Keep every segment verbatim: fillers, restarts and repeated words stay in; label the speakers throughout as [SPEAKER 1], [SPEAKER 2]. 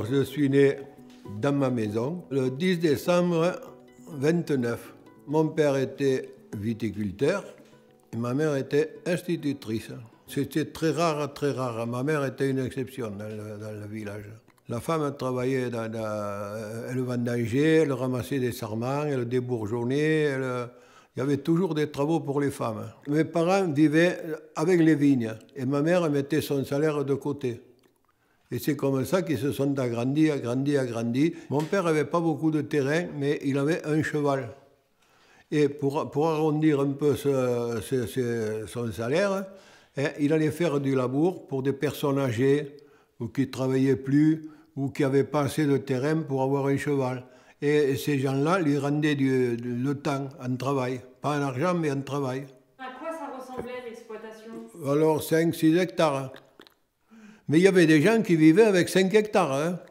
[SPEAKER 1] je suis né dans ma maison le dix décembre vingt-neuf. Mon père était viticulteur et ma mère était institutrice. C'était très rare, très rare. Ma mère était une exception dans le, dans le village. La femme travaillait, dans, dans, elle vendangeait, elle ramassait des sarments, elle débourgeonnait, elle, il y avait toujours des travaux pour les femmes. Mes parents vivaient avec les vignes et ma mère mettait son salaire de côté. Et c'est comme ça qu'ils se sont agrandis, agrandis, agrandis. Mon père n'avait pas beaucoup de terrain, mais il avait un cheval. Et pour, pour arrondir un peu ce, ce, ce, son salaire, hein, il allait faire du labour pour des personnes âgées ou qui ne travaillaient plus ou qui n'avaient pas assez de terrain pour avoir un cheval. Et ces gens-là lui rendaient du, du, le temps en travail. Pas en argent, mais en travail.
[SPEAKER 2] À quoi ça ressemblait l'exploitation?
[SPEAKER 1] Alors cinq six hectares. Mais il y avait des gens qui vivaient avec cinq hectares. Hein,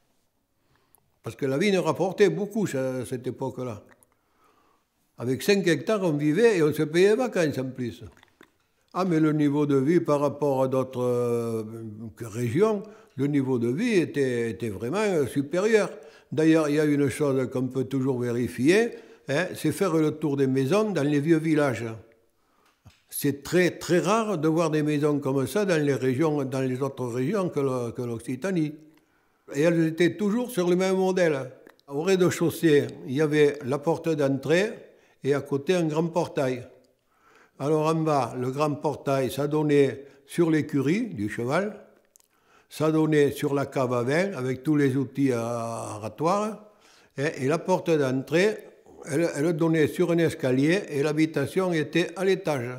[SPEAKER 1] parce que la vigne rapportait beaucoup à cette époque-là. Avec cinq hectares, on vivait et on se payait les vacances en plus. Ah, mais le niveau de vie par rapport à d'autres euh, régions, le niveau de vie était, était vraiment supérieur. D'ailleurs, il y a une chose qu'on peut toujours vérifier, hein, c'est faire le tour des maisons dans les vieux villages. C'est très, très rare de voir des maisons comme ça dans les, régions, dans les autres régions que l'Occitanie. Et elles étaient toujours sur le même modèle. Au rez-de-chaussée, il y avait la porte d'entrée et à côté un grand portail. Alors en bas, le grand portail, ça donnait sur l'écurie du cheval, ça donnait sur la cave à vin avec tous les outils aratoires, et, et la porte d'entrée, elle, elle donnait sur un escalier et l'habitation était à l'étage.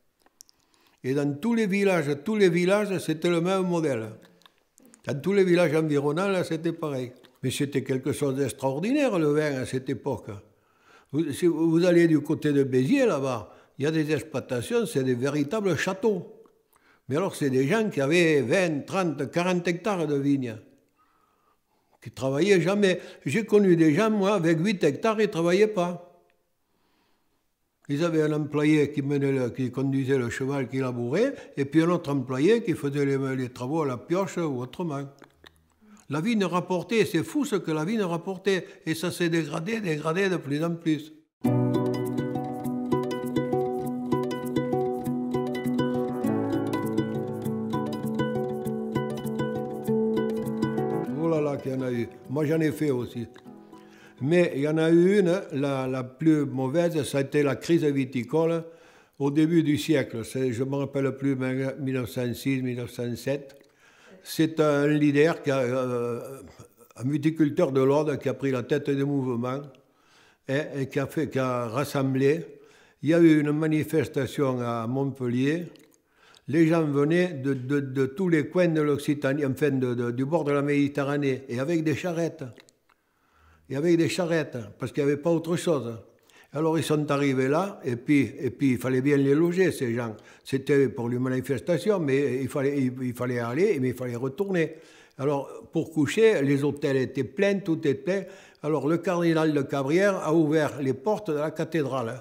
[SPEAKER 1] Et dans tous les villages, tous les villages, c'était le même modèle. Dans tous les villages environnants, là, c'était pareil. Mais c'était quelque chose d'extraordinaire, le vin, à cette époque. Vous, si vous allez du côté de Béziers, là-bas, il y a des exploitations, c'est des véritables châteaux. Mais alors, c'est des gens qui avaient vingt, trente, quarante hectares de vignes, qui ne travaillaient jamais. J'ai connu des gens, moi, avec huit hectares, ils ne travaillaient pas. Ils avaient un employé qui, menait le, qui conduisait le cheval, qui labourait, et puis un autre employé qui faisait les, les travaux à la pioche ou autrement. La vigne rapportait, c'est fou ce que la vigne rapportait, et ça s'est dégradé, dégradé de plus en plus. Oh là là, qu'il y en a eu. Moi, j'en ai fait aussi. Mais il y en a eu une, la, la plus mauvaise, ça a été la crise viticole au début du siècle. Je ne me rappelle plus, mille neuf cent six, mille neuf cent sept. C'est un leader, qui a, euh, un viticulteur de l'Aude qui a pris la tête des mouvements et, et qui, a fait, qui a rassemblé. Il y a eu une manifestation à Montpellier. Les gens venaient de, de, de tous les coins de l'Occitanie, enfin de, de, du bord de la Méditerranée, et avec des charrettes. Et avec des charrettes, parce qu'il n'y avait pas autre chose. Alors ils sont arrivés là, et puis, et puis il fallait bien les loger, ces gens. C'était pour une manifestation, mais il fallait, il, il fallait aller, mais il fallait retourner. Alors pour coucher, les hôtels étaient pleins, tout était plein. Alors le cardinal de Cabrières a ouvert les portes de la cathédrale.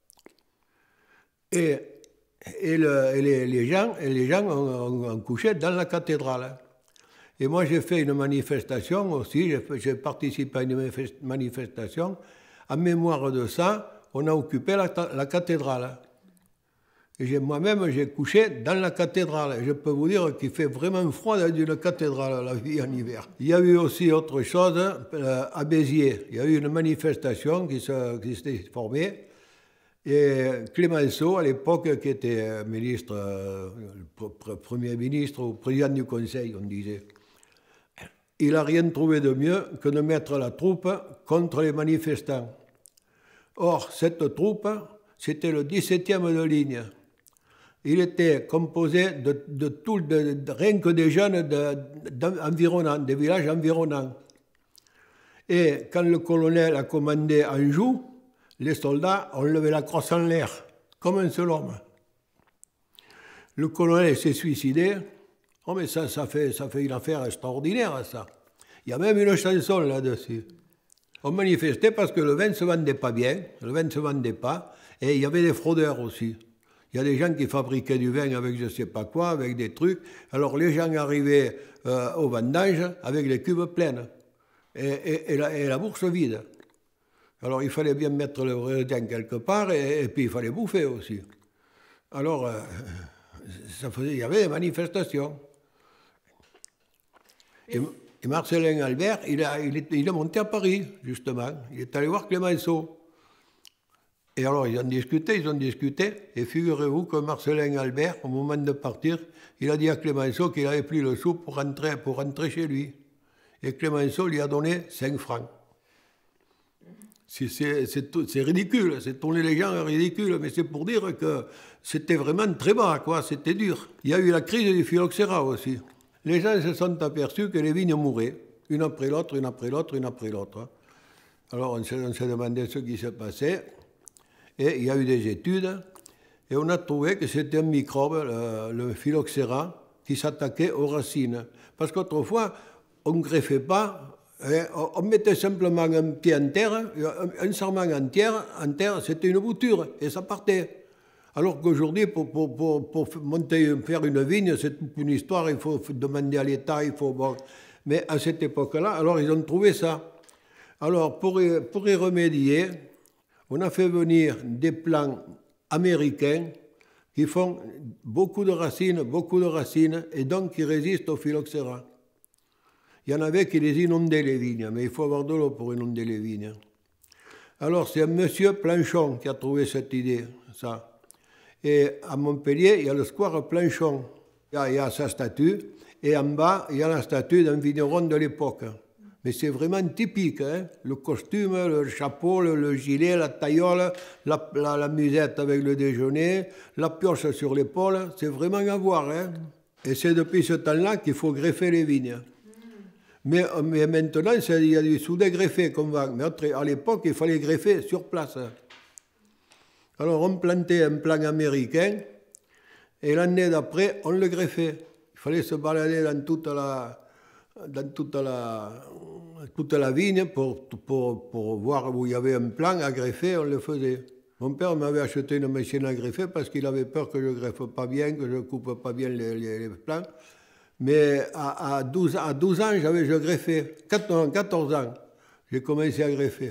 [SPEAKER 1] Et, et, le, et les, les gens, et les gens ont, ont, ont couché dans la cathédrale. Et moi, j'ai fait une manifestation aussi, j'ai participé à une manifestation. En mémoire de ça, on a occupé la, la cathédrale. Et moi-même, j'ai couché dans la cathédrale. Et je peux vous dire qu'il fait vraiment froid dans une cathédrale, la vie en hiver. Il y a eu aussi autre chose euh, à Béziers. Il y a eu une manifestation qui s'est formée. Et Clémenceau, à l'époque, qui était ministre, euh, premier ministre ou président du Conseil, on disait, il n'a rien trouvé de mieux que de mettre la troupe contre les manifestants. Or, cette troupe, c'était le dix-septième de ligne. Il était composé de, de, tout, de, de rien que des jeunes de, de, environnants, des villages environnants. Et quand le colonel a commandé Anjou, les soldats ont levé la crosse en l'air, comme un seul homme. Le colonel s'est suicidé. Oh, mais ça, ça, fait, ça fait une affaire extraordinaire, ça. Il y a même une chanson là-dessus. On manifestait parce que le vin ne se vendait pas bien, le vin ne se vendait pas, et il y avait des fraudeurs aussi. Il y a des gens qui fabriquaient du vin avec je ne sais pas quoi, avec des trucs. Alors les gens arrivaient euh, au vendange avec les cuves pleines et, et, et, la, et la bourse vide. Alors il fallait bien mettre le raisin quelque part et, et puis il fallait bouffer aussi. Alors euh, ça faisait, il y avait des manifestations. Et, et Marcellin Albert, il, a, il, est, il est monté à Paris, justement. Il est allé voir Clémenceau. Et alors, ils ont discuté, ils ont discuté. Et figurez-vous que Marcellin Albert, au moment de partir, il a dit à Clémenceau qu'il avait pris le sou pour rentrer, pour rentrer chez lui. Et Clémenceau lui a donné cinq francs. C'est ridicule, c'est tourner les gens ridicule, mais c'est pour dire que c'était vraiment très bas, quoi, c'était dur. Il y a eu la crise du phylloxéra aussi. Les gens se sont aperçus que les vignes mouraient, une après l'autre, une après l'autre, une après l'autre. Alors on s'est demandé ce qui se passait, et il y a eu des études, et on a trouvé que c'était un microbe, le, le phylloxéra, qui s'attaquait aux racines. Parce qu'autrefois, on ne greffait pas. On mettait simplement un pied en terre, un sarment en terre, en terre c'était une bouture, et ça partait. Alors qu'aujourd'hui, pour, pour, pour, pour monter, faire une vigne, c'est toute une histoire, il faut demander à l'État, il faut... Bon. Mais à cette époque-là, alors ils ont trouvé ça. Alors, pour y, pour y remédier, on a fait venir des plants américains qui font beaucoup de racines, beaucoup de racines, et donc qui résistent au phylloxéra. Il y en avait qui les inondaient, les vignes, mais il faut avoir de l'eau pour inonder les vignes. Alors, c'est un monsieur Planchon qui a trouvé cette idée, ça. Et à Montpellier, il y a le square Planchon. Il y a, il y a sa statue, et en bas, il y a la statue d'un vigneron de l'époque. Mais c'est vraiment typique, hein? Le costume, le chapeau, le, le gilet, la taillole, la, la, la musette avec le déjeuner, la pioche sur l'épaule, c'est vraiment à voir, hein? Et c'est depuis ce temps-là qu'il faut greffer les vignes. Mais, mais maintenant, il y a du soudet greffé qu'on va. Mais à l'époque, il fallait greffer sur place. Alors, on plantait un plant américain, et l'année d'après, on le greffait. Il fallait se balader dans toute la, dans toute la, toute la vigne pour, pour, pour voir où il y avait un plant à greffer, on le faisait. Mon père m'avait acheté une machine à greffer parce qu'il avait peur que je ne greffe pas bien, que je ne coupe pas bien les, les, les plants. Mais à, à, douze, à douze ans, j'avais je greffais. quatorze ans, j'ai commencé à greffer.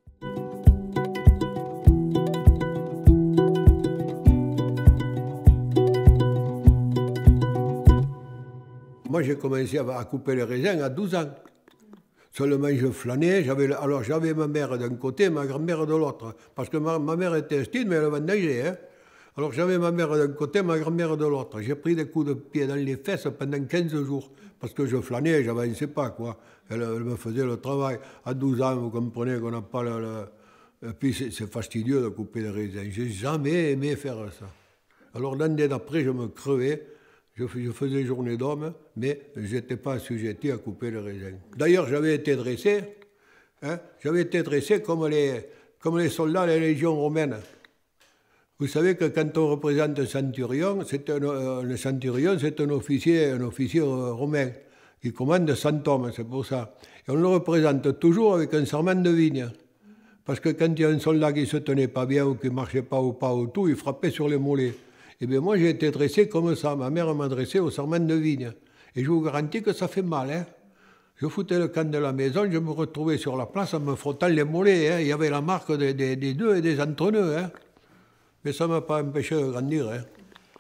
[SPEAKER 1] Moi, j'ai commencé à couper les raisins à douze ans. Seulement, je flânais. J'avais, alors, j'avais ma mère d'un côté et ma grand-mère de l'autre. Parce que ma, ma mère était estime, mais elle vendangeait, hein. Alors j'avais ma mère d'un côté, ma grand-mère de l'autre. J'ai pris des coups de pied dans les fesses pendant quinze jours, parce que je flânais, j'avançais pas, quoi. Elle, elle me faisait le travail. À douze ans, vous comprenez qu'on n'a pas le... le... Et puis c'est fastidieux de couper les raisins. J'ai jamais aimé faire ça. Alors l'année d'après, je me crevais, je, je faisais journée d'homme, mais je n'étais pas assujetti à couper les raisins. D'ailleurs, j'avais été dressé, hein, j'avais été dressé comme les, comme les soldats des légions romaines. Vous savez que quand on représente un centurion, c'est un, euh, le centurion, c'est un officier, un officier romain qui commande cent hommes, c'est pour ça. Et on le représente toujours avec un serment de vigne. Parce que quand il y a un soldat qui ne se tenait pas bien ou qui ne marchait pas ou pas ou tout, il frappait sur les mollets. Et bien moi, j'ai été dressé comme ça. Ma mère m'a dressé au serment de vigne. Et je vous garantis que ça fait mal, hein. Je foutais le camp de la maison, je me retrouvais sur la place en me frottant les mollets, hein. Il y avait la marque des, des, des deux et des entreneux, hein. Mais ça ne m'a pas empêché de grandir. Hein.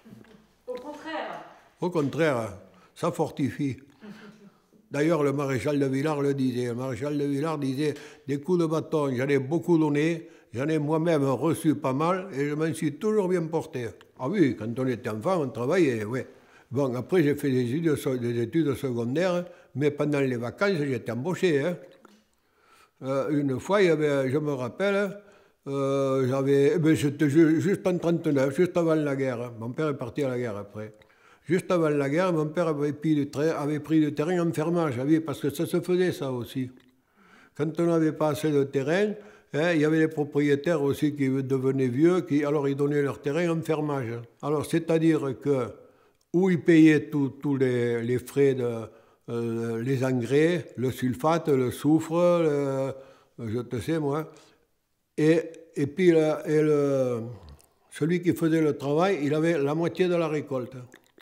[SPEAKER 2] Au contraire.
[SPEAKER 1] Au contraire, ça fortifie. D'ailleurs, le maréchal de Villars le disait. Le maréchal de Villars disait, des coups de bâton, j'en ai beaucoup donné, j'en ai moi-même reçu pas mal, et je m'en suis toujours bien porté. Ah oui, quand on était enfant, on travaillait, oui. Bon, après, j'ai fait des études, des études secondaires, mais pendant les vacances, j'étais embauché. Hein. Euh, une fois, il y avait, je me rappelle... Euh, j'avais, eh ben, j'étais juste en trente-neuf, juste avant la guerre. Mon père est parti à la guerre après. Juste avant la guerre, mon père avait pris du, avait pris du terrain en fermage, parce que ça se faisait ça aussi. Quand on n'avait pas assez de terrain, hein, il y avait des propriétaires aussi qui devenaient vieux, qui, alors ils donnaient leur terrain en fermage. Alors c'est-à-dire que où ils payaient tous les, les frais, de, euh, les engrais, le sulfate, le soufre, le, je te sais moi, Et, et puis, la, et le, celui qui faisait le travail, il avait la moitié de la récolte.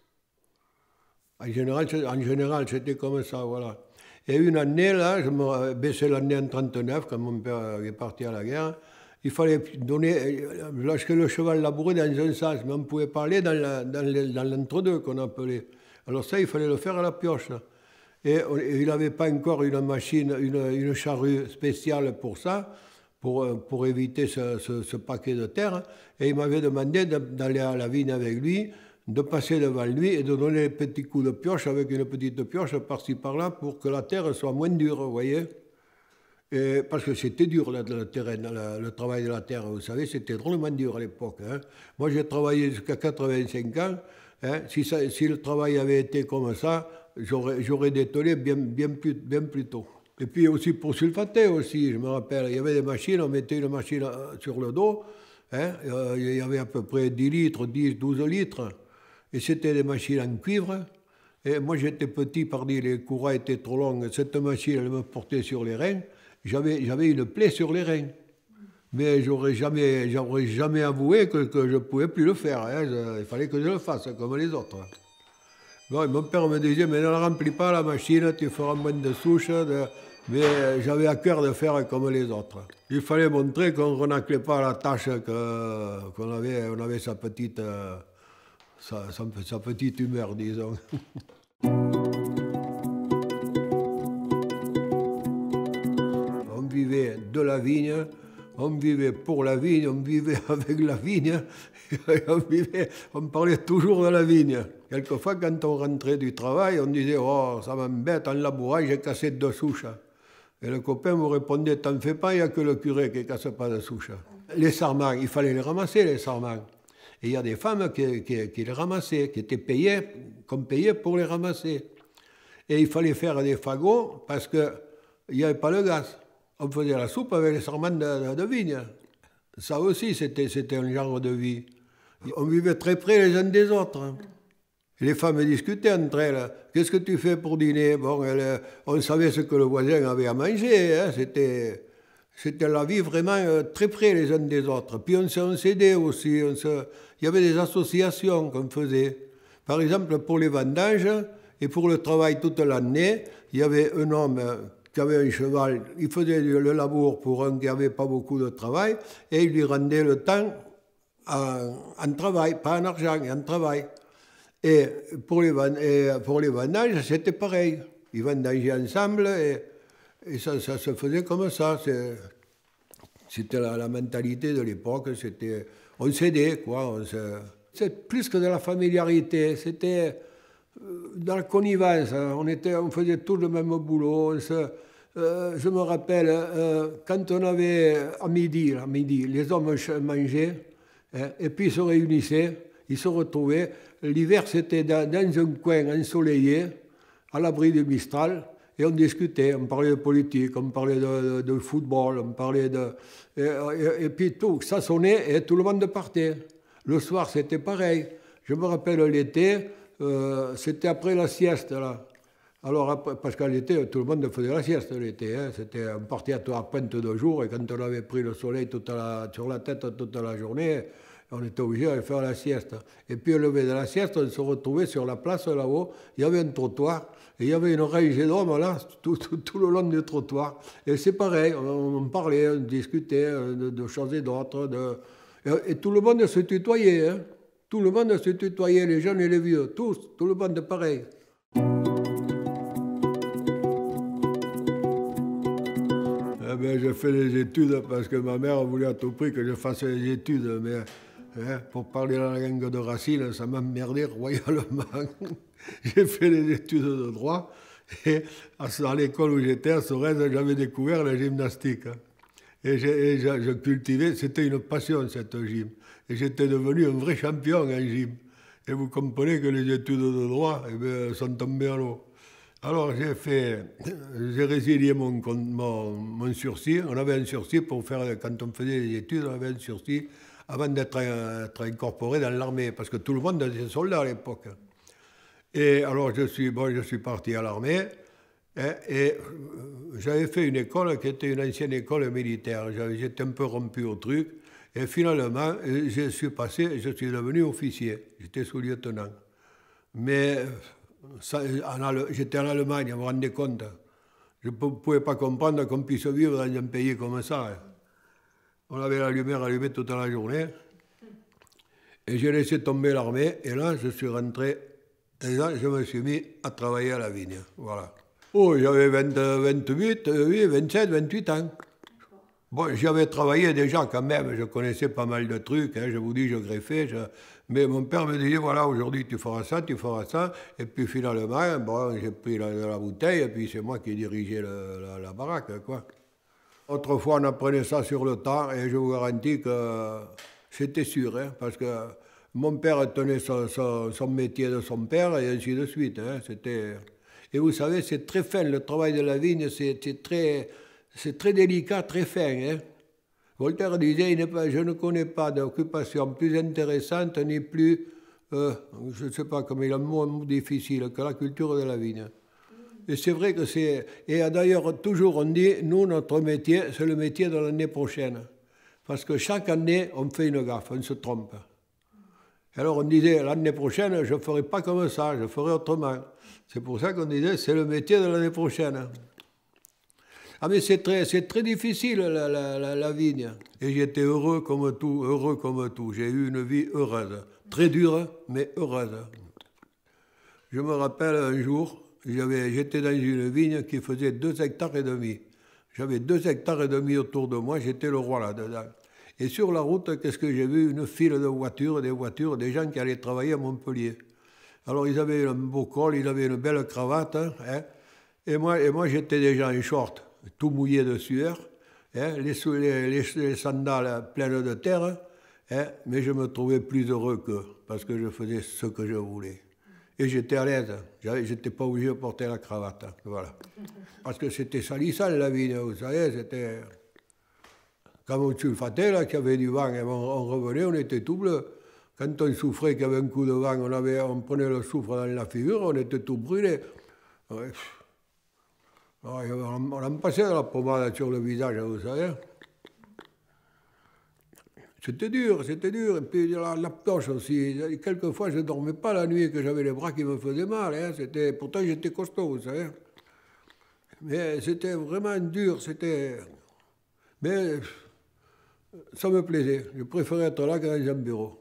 [SPEAKER 1] En général, en général, c'était comme ça, voilà. Et une année, là, je me baissais l'année en trente-neuf, quand mon père est parti à la guerre, il fallait donner, lorsque le cheval labourait dans un sens, mais on pouvait pas aller dans l'entre-deux qu'on appelait. Alors ça, il fallait le faire à la pioche. Et il n'avait pas encore une machine, une, une charrue spéciale pour ça, pour, pour éviter ce, ce, ce paquet de terre. Et il m'avait demandé d'aller à la vigne avec lui, de passer devant lui et de donner des petits coups de pioche avec une petite pioche par-ci par-là pour que la terre soit moins dure, vous voyez. Et parce que c'était dur le, le terrain, le, le travail de la terre, vous savez, c'était drôlement dur à l'époque. Hein. Moi j'ai travaillé jusqu'à quatre-vingt-cinq ans, hein. si, ça, si le travail avait été comme ça, j'aurais détonné bien, bien, plus, bien plus tôt. Et puis aussi pour sulfater aussi, je me rappelle, il y avait des machines, on mettait une machine sur le dos, hein, il y avait à peu près dix litres, dix, douze litres. Et c'était des machines en cuivre. Et moi, j'étais petit, pardi, les courroies étaient trop longues. Cette machine, elle me portait sur les reins. J'avais, j'avais une plaie sur les reins. Mais j'aurais jamais, j'aurais jamais avoué que, que je ne pouvais plus le faire. Hein. Je, il fallait que je le fasse, comme les autres. Bon, mon père me disait, mais ne la remplis pas la machine, tu feras moins de souches. De... Mais j'avais à cœur de faire comme les autres. Il fallait montrer qu'on ne renaclait pas la tâche, que, qu'on avait, on avait sa petite... Euh, Sa, sa, sa petite humeur, disons. On vivait de la vigne, on vivait pour la vigne, on vivait avec la vigne, on, vivait, on parlait toujours de la vigne. Quelquefois, quand on rentrait du travail, on disait « Oh, ça m'embête, en labourage, j'ai cassé deux souches. » Et le copain me répondait « T'en fais pas, il n'y a que le curé qui ne casse pas de souches. » Les sarments, il fallait les ramasser, les sarments. Et il y a des femmes qui, qui, qui les ramassaient, qui étaient payées, comme payées pour les ramasser. Et il fallait faire des fagots parce qu'il n'y avait pas le gaz. On faisait la soupe avec les sarments de, de, de vigne. Ça aussi, c'était, c'était un genre de vie. On vivait très près les uns des autres. Et les femmes discutaient entre elles. Qu'est-ce que tu fais pour dîner? Bon, elle, on savait ce que le voisin avait à manger. Hein, c'était... C'était la vie vraiment euh, très près les uns des autres. Puis on s'aidait aussi. On se... Il y avait des associations qu'on faisait. Par exemple, pour les vendanges et pour le travail toute l'année, il y avait un homme qui avait un cheval. Il faisait le labour pour un qui n'avait pas beaucoup de travail et il lui rendait le temps en, en travail, pas en argent, en travail. Et pour les, et pour les vendanges, c'était pareil. Ils vendangeaient ensemble et... Et ça, ça se faisait comme ça. C'était la, la mentalité de l'époque. On s'aidait, quoi. On se... C'est plus que de la familiarité. C'était dans la connivence. On, était, on faisait tous le même boulot. On se, euh, je me rappelle, euh, quand on avait à midi, à midi, les hommes mangeaient, hein, et puis ils se réunissaient, ils se retrouvaient. L'hiver, c'était dans, dans un coin ensoleillé, à l'abri du Mistral. Et on discutait, on parlait de politique, on parlait de, de, de football, on parlait de... Et, et, et puis tout, ça sonnait et tout le monde partait. Le soir, c'était pareil. Je me rappelle l'été, euh, c'était après la sieste, là. Alors, après, parce qu'à l'été, tout le monde faisait la sieste l'été. Hein. C'était, on partait à la pointe de jour et quand on avait pris le soleil toute la, sur la tête toute la journée, on était obligé de faire la sieste. Et puis, au lever de la sieste, on se retrouvait sur la place là-haut, il y avait un trottoir. Et il y avait une rangée d'hommes là, tout, tout, tout le long du trottoir. Et c'est pareil, on, on parlait, on discutait de, de choses et d'autres. De... Et, et tout le monde se tutoyait. Hein. Tout le monde se tutoyait, les jeunes et les vieux. Tous, tout le monde pareil. Eh ben, j'ai fait les études parce que ma mère voulait à tout prix que je fasse les études. Mais hein, pour parler la langue de Racine, ça m'emmerdait royalement. J'ai fait les études de droit et à l'école où j'étais, à Sorèze, j'avais découvert la gymnastique. Et, et je, je cultivais, c'était une passion cette gym. Et j'étais devenu un vrai champion en gym. Et vous comprenez que les études de droit eh bien, sont tombées à l'eau. Alors j'ai fait, j'ai résilié mon, mon, mon sursis. On avait un sursis pour faire, quand on faisait les études, on avait un sursis avant d'être incorporé dans l'armée, parce que tout le monde était soldat à l'époque. Et alors je suis, bon, je suis parti à l'armée hein, et j'avais fait une école qui était une ancienne école militaire. J'étais un peu rompu au truc Et finalement, je suis passé, je suis devenu officier. J'étais sous-lieutenant. Mais j'étais en Allemagne, vous vous rendez compte. Je ne pouvais pas comprendre qu'on puisse vivre dans un pays comme ça. On avait la lumière allumée toute la journée. Et j'ai laissé tomber l'armée. Et là, je suis rentré. Et là, je me suis mis à travailler à la vigne. Voilà. Oh, j'avais vingt-huit, oui, vingt-sept, vingt-huit ans. Bon, j'avais travaillé déjà quand même. Je connaissais pas mal de trucs. Hein, je vous dis, je greffais. Je... Mais mon père me disait, voilà, aujourd'hui tu feras ça, tu feras ça. Et puis finalement, bon, j'ai pris la, la bouteille et puis c'est moi qui dirigeais le, la, la baraque, quoi. Autrefois, on apprenait ça sur le temps et je vous garantis que c'était sûr, hein, parce que mon père tenait son, son, son métier de son père et ainsi de suite. Hein, c'était... Et vous savez, c'est très fin, le travail de la vigne, c'est très, très délicat, très fin. Hein. Voltaire disait, il pas, je ne connais pas d'occupation plus intéressante ni plus, euh, je ne sais pas comment il a un mot difficile, que la culture de la vigne. Et c'est vrai que c'est... Et d'ailleurs, toujours on dit, nous, notre métier, c'est le métier de l'année prochaine. Parce que chaque année, on fait une gaffe, on se trompe. Alors on disait, l'année prochaine, je ne ferai pas comme ça, je ferai autrement. C'est pour ça qu'on disait, c'est le métier de l'année prochaine. Ah mais c'est très, c'est très difficile la, la, la, la vigne. Et j'étais heureux comme tout, heureux comme tout. J'ai eu une vie heureuse. Très dure, mais heureuse. Je me rappelle un jour, j'étais dans une vigne qui faisait deux hectares et demi. J'avais deux hectares et demi autour de moi, j'étais le roi là-dedans. Et sur la route, qu'est-ce que j'ai vu? Une file de voitures, des voitures, des gens qui allaient travailler à Montpellier. Alors ils avaient un beau col, ils avaient une belle cravate, hein, et moi, et moi j'étais déjà en short, tout mouillé de sueur, hein, les, les, les, les sandales pleines de terre, hein, mais je me trouvais plus heureux qu'eux, parce que je faisais ce que je voulais. Et j'étais à l'aise, j'étais pas obligé de porter la cravate, voilà. Parce que c'était salissant la vigne, vous savez, c'était... Quand on sulfatait, là, qu'il y avait du vent, et on, on revenait, on était tout bleu. Quand on souffrait, qu'il y avait un coup de vent, on, avait, on prenait le soufre dans la figure, on était tout brûlé. Ouais. On, on en passait de la pommade sur le visage, vous savez. C'était dur, c'était dur. Et puis la, la poche aussi. Quelquefois, je ne dormais pas la nuit, que j'avais les bras qui me faisaient mal. Hein. Pourtant, j'étais costaud, vous savez. Mais c'était vraiment dur, c'était... Mais ça me plaisait. Je préférais être là que dans un bureau.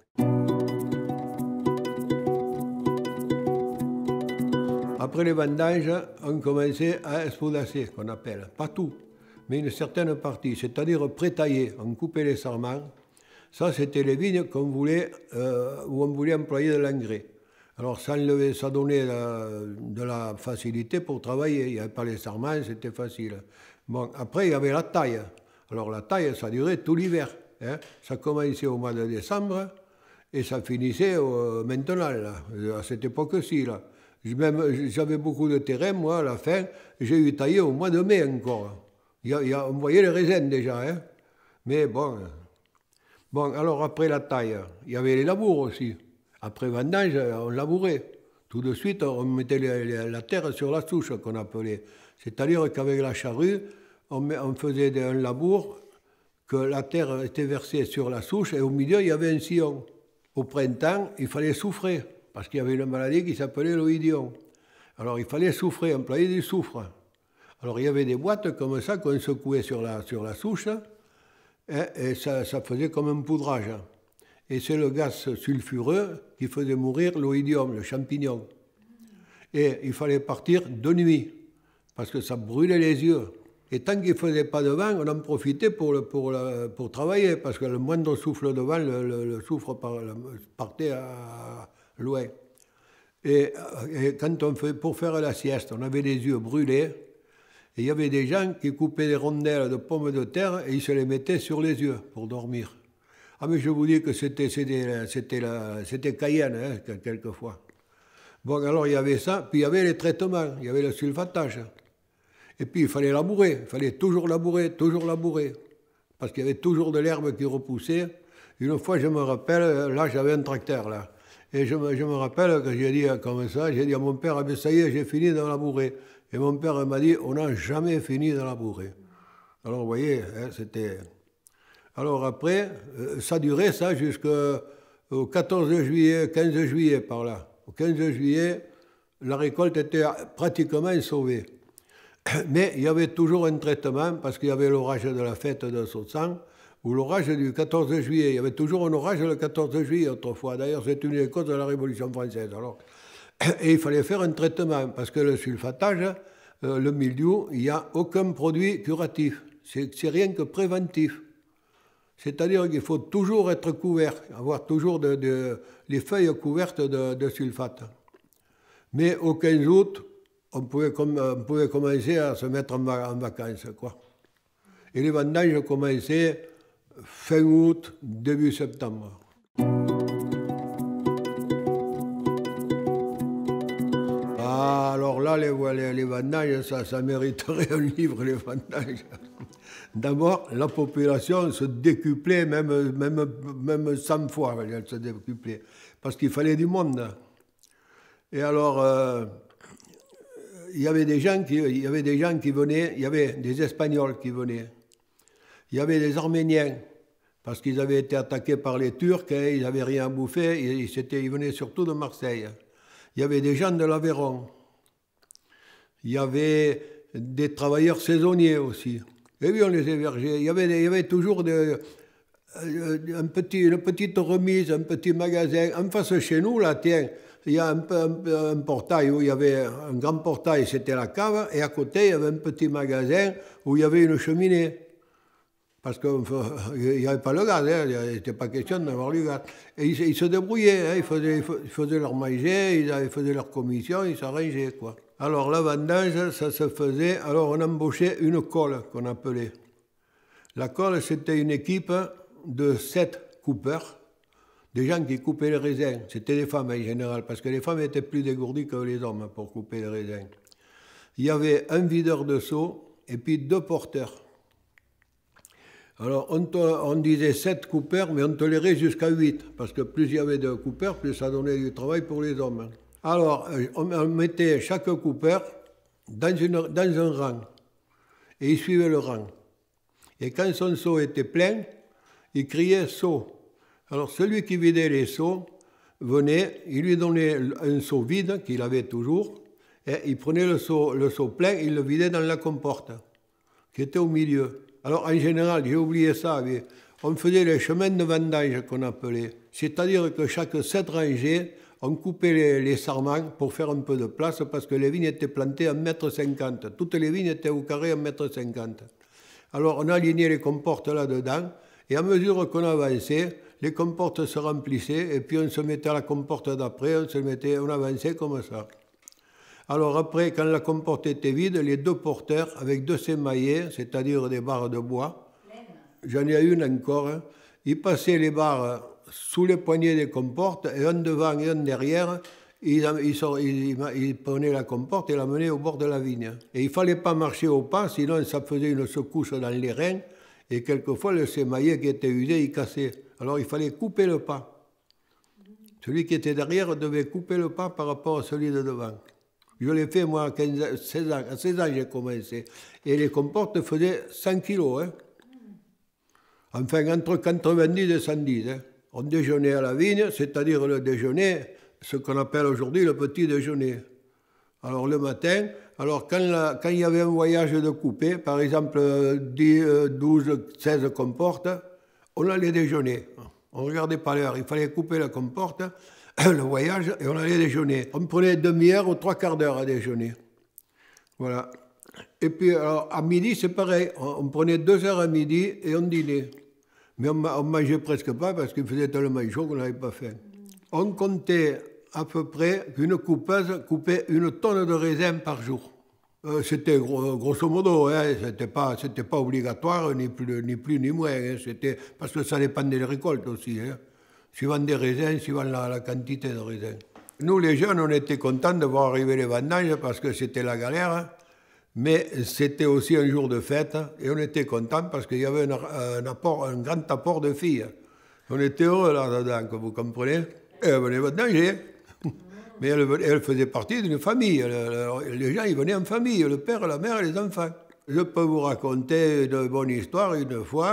[SPEAKER 1] Après les vendanges, on commençait à espoudasser, qu'on appelle. Pas tout, mais une certaine partie, c'est-à-dire pré-tailler. On coupait les sarments. Ça, c'était les vignes qu'on voulait, euh, où on voulait employer de l'engrais. Alors, ça, enlevait, ça donnait la, de la facilité pour travailler. Il n'y avait pas les sarments, c'était facile. Bon, après, il y avait la taille. Alors, la taille, ça durait tout l'hiver. Hein. Ça commençait au mois de décembre et ça finissait euh, maintenant, là, à cette époque-ci, là. J'avais beaucoup de terrain, moi, à la fin, j'ai eu taillé au mois de mai encore. Il y a, il y a, on voyait les raisins déjà, hein. Mais bon... Bon, alors après la taille, il y avait les labours aussi. Après vendange, on labourait. Tout de suite, on mettait les, les, la terre sur la souche, qu'on appelait. C'est-à-dire qu'avec la charrue, on, on faisait un labour, que la terre était versée sur la souche, et au milieu, il y avait un sillon. Au printemps, il fallait souffrer, parce qu'il y avait une maladie qui s'appelait l'oïdium. Alors, il fallait souffrer, employer du soufre. Alors, il y avait des boîtes comme ça qu'on secouait sur la, sur la souche, et ça, ça faisait comme un poudrage. Et c'est le gaz sulfureux qui faisait mourir l'oïdium, le champignon. Et il fallait partir de nuit, parce que ça brûlait les yeux. Et tant qu'il ne faisait pas de vent, on en profitait pour, le, pour, le, pour travailler, parce que le moindre souffle de vent, le, le, le soufre par, le, partait à loin. Et, et quand on fait, pour faire la sieste, on avait les yeux brûlés. Et il y avait des gens qui coupaient des rondelles de pommes de terre et ils se les mettaient sur les yeux pour dormir. Ah mais je vous dis que c'était Cayenne, hein, quelquefois. Bon, alors il y avait ça, puis il y avait les traitements, il y avait le sulfatage. Et puis il fallait labourer, il fallait toujours labourer, toujours labourer. Parce qu'il y avait toujours de l'herbe qui repoussait. Une fois, je me rappelle, là j'avais un tracteur, là. Et je me, je me rappelle que j'ai dit comme ça, j'ai dit à mon père, ah ben ça y est, j'ai fini de labourer. Et mon père m'a dit, on n'a jamais fini de labourer. Alors vous voyez, hein, c'était... Alors après, ça durait ça jusqu'au quatorze juillet, quinze juillet par là. Au quinze juillet, la récolte était pratiquement sauvée. Mais il y avait toujours un traitement parce qu'il y avait l'orage de la fête de Sautsan ou l'orage du quatorze juillet. Il y avait toujours un orage le quatorze juillet autrefois. D'ailleurs, c'est une des causes de la Révolution française. Alors, et il fallait faire un traitement parce que le sulfatage, euh, le mildiou, il n'y a aucun produit curatif. C'est rien que préventif. C'est-à-dire qu'il faut toujours être couvert, avoir toujours de, de, les feuilles couvertes de, de sulfate. Mais au quinze août, on pouvait, on pouvait commencer à se mettre en, en vacances, quoi. Et les vendanges commençaient fin août, début septembre. Ah, alors là, les, les, les vendanges, ça, ça mériterait un livre, les vendanges. D'abord, la population se décuplait, même, même, même cent fois, elle se décuplait, parce qu'il fallait du monde. Et alors, euh, il y avait des gens qui, il y avait des gens qui venaient, il y avait des Espagnols qui venaient, il y avait des Arméniens, parce qu'ils avaient été attaqués par les Turcs, et ils n'avaient rien à bouffer, et ils, ils venaient surtout de Marseille. Il y avait des gens de l'Aveyron, il y avait des travailleurs saisonniers aussi. Et oui, on les hébergeait. Il y avait, il y avait toujours de, un petit, une petite remise, un petit magasin. En face de chez nous, là, tiens, il y a un, un, un portail où il y avait un grand portail, c'était la cave, et à côté, il y avait un petit magasin où il y avait une cheminée. Parce qu'il n'y avait pas le gaz, hein, il n'était pas question d'avoir le gaz. Et ils, ils se débrouillaient, hein, ils, faisaient, ils faisaient leur manger, ils faisaient leur commission, ils s'arrangeaient, quoi. Alors la vendange, ça se faisait, alors on embauchait une colle qu'on appelait. La colle, c'était une équipe de sept coupeurs, des gens qui coupaient les raisins. C'était des femmes en général, parce que les femmes étaient plus dégourdies que les hommes pour couper les raisins. Il y avait un videur de seau et puis deux porteurs. Alors on, te, on disait sept coupeurs, mais on tolérait jusqu'à huit, parce que plus il y avait de coupeurs, plus ça donnait du travail pour les hommes. Alors, on mettait chaque coupeur dans, une, dans un rang, et il suivait le rang. Et quand son seau était plein, il criait « seau ». Alors, celui qui vidait les seaux venait, il lui donnait un seau vide, qu'il avait toujours, et il prenait le seau, le seau plein, il le vidait dans la comporte, qui était au milieu. Alors, en général, j'ai oublié ça, mais on faisait les chemins de vendange qu'on appelait. C'est-à-dire que chaque sept rangées, on coupait les, les sarments pour faire un peu de place parce que les vignes étaient plantées à un mètre cinquante. Toutes les vignes étaient au carré à un mètre cinquante. Alors on alignait les comportes là-dedans et à mesure qu'on avançait, les comportes se remplissaient et puis on se mettait à la comporte d'après, on se mettait, on avançait comme ça. Alors après, quand la comporte était vide, les deux porteurs avec deux sémaillés, c'est-à-dire des barres de bois, j'en ai une encore, hein, ils passaient les barres sous les poignées des comportes, et un devant et un derrière, ils, ils, ils, ils prenaient la comporte et l'amenaient au bord de la vigne. Et il ne fallait pas marcher au pas, sinon ça faisait une secousse dans les reins, et quelquefois le sémaillé qui était usé, il cassait. Alors il fallait couper le pas. Celui qui était derrière devait couper le pas par rapport à celui de devant. Je l'ai fait moi à quinze, seize ans, à seize ans j'ai commencé. Et les comportes faisaient cent kilos. Hein. Enfin, entre quatre-vingt-dix et cent dix. Hein. On déjeunait à la vigne, c'est-à-dire le déjeuner, ce qu'on appelle aujourd'hui le petit déjeuner. Alors le matin, alors quand, la, quand il y avait un voyage de coupé, par exemple dix, douze, seize comportes, on allait déjeuner. On ne regardait pas l'heure, il fallait couper la comporte, le voyage, et on allait déjeuner. On prenait demi-heure ou trois quarts d'heure à déjeuner. Voilà. Et puis alors, à midi, c'est pareil, on, on prenait deux heures à midi et on dînait. Mais on ne mangeait presque pas parce qu'il faisait tellement chaud qu'on n'avait pas faim. On comptait à peu près qu'une coupeuse coupait une tonne de raisins par jour. Euh, c'était gros, grosso modo, hein, c'était pas, c'était pas obligatoire, ni plus ni, plus, ni moins. Hein, c'était, parce que ça dépendait des récoltes aussi. Hein, suivant des raisins, suivant la, la quantité de raisins. Nous, les jeunes, on était contents de voir arriver les vendanges parce que c'était la galère. Hein. Mais c'était aussi un jour de fête et on était contents parce qu'il y avait un, un, apport, un grand apport de filles. On était heureux là-dedans, vous comprenez. Et elles venaient vendanger. Mais elles, elles faisaient partie d'une famille. Les gens, ils venaient en famille, le père, la mère et les enfants. Je peux vous raconter une bonne histoire. Une fois,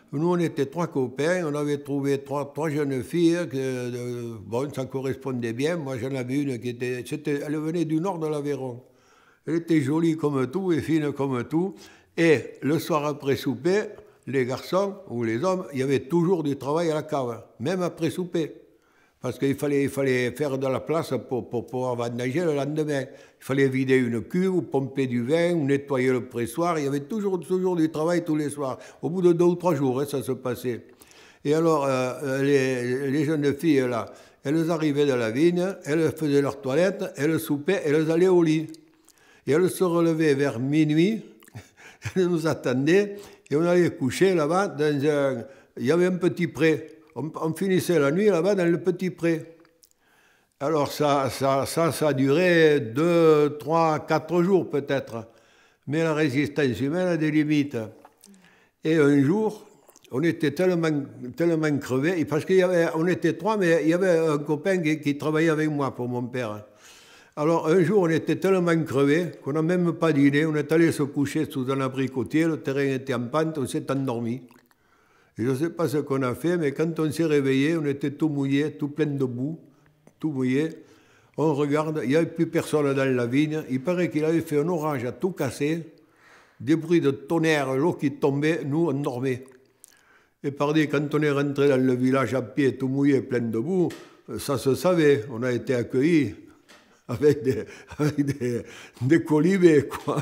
[SPEAKER 1] Nous, on était trois copains, on avait trouvé trois, trois jeunes filles, que, euh, bon, ça correspondait bien. Moi, j'en avais une qui était, c'était, elle venait du nord de l'Aveyron. Elle était jolie comme tout et fine comme tout. Et le soir après souper, les garçons ou les hommes, il y avait toujours du travail à la cave, même après souper. Parce qu'il fallait, il fallait faire de la place pour, pour pouvoir vendanger le lendemain. Il fallait vider une cuve, ou pomper du vin, ou nettoyer le pressoir. Il y avait toujours, toujours du travail tous les soirs. Au bout de deux ou trois jours, hein, ça se passait. Et alors, euh, les, les jeunes filles, là, elles arrivaient de la vigne, elles faisaient leur toilette, elles soupaient, elles allaient au lit. Et elles se relevaient vers minuit, elles nous attendaient, et on allait coucher là-bas dans un... Il y avait un petit pré. On, on finissait la nuit là-bas dans le petit pré. Alors ça, ça, ça, ça a duré deux, trois, quatre jours peut-être. Mais la résistance humaine a des limites. Et un jour, on était tellement, tellement crevés, parce qu'on était trois, mais il y avait un copain qui, qui travaillait avec moi pour mon père. Alors un jour, on était tellement crevés qu'on n'a même pas dîné. On est allé se coucher sous un abricotier, le terrain était en pente, on s'est endormi. Et je ne sais pas ce qu'on a fait, mais quand on s'est réveillé, on était tout mouillé, tout plein de boue, tout mouillé. On regarde, il n'y avait plus personne dans la vigne. Il paraît qu'il avait fait un orage à tout casser, des bruits de tonnerre, l'eau qui tombait, nous on dormait. Et pardi, quand on est rentré dans le village à pied, tout mouillé, plein de boue, ça se savait. On a été accueillis avec des, avec des, des colibés, quoi.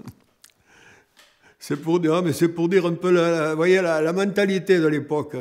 [SPEAKER 1] C'est pour dire, mais c'est pour dire un peu la, la, voyez, la, la mentalité de l'époque.